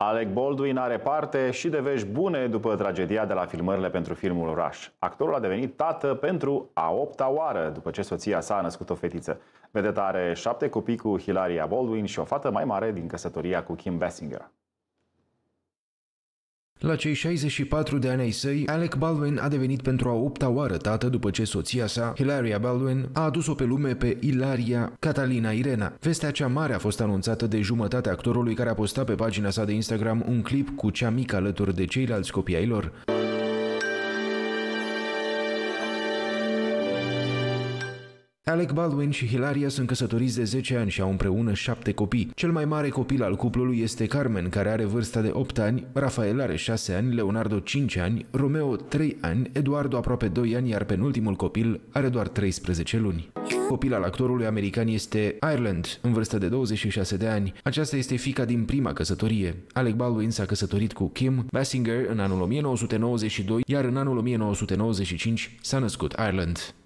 Alec Baldwin are parte și de vești bune după tragedia de la filmările pentru filmul Rush. Actorul a devenit tată pentru a 8-a oară după ce soția sa a născut o fetiță. Vedeta are 7 copii cu Hilaria Baldwin și o fată mai mare din căsătoria cu Kim Basinger. La cei 64 de ani ai săi, Alec Baldwin a devenit pentru a 8-a oară tată după ce soția sa, Hilaria Baldwin, a adus-o pe lume pe Ilaria Catalina Irena. Vestea cea mare a fost anunțată de jumătatea actorului, care a postat pe pagina sa de Instagram un clip cu cea mică alături de ceilalți copii ai lor. Alec Baldwin și Hilaria sunt căsătoriți de 10 ani și au împreună 7 copii. Cel mai mare copil al cuplului este Carmen, care are vârsta de 8 ani, Rafael are 6 ani, Leonardo 5 ani, Romeo 3 ani, Eduardo aproape 2 ani, iar penultimul copil are doar 13 luni. Copil al actorului american este Ireland, în vârstă de 26 de ani. Aceasta este fiica din prima căsătorie. Alec Baldwin s-a căsătorit cu Kim Basinger în anul 1992, iar în anul 1995 s-a născut Ireland.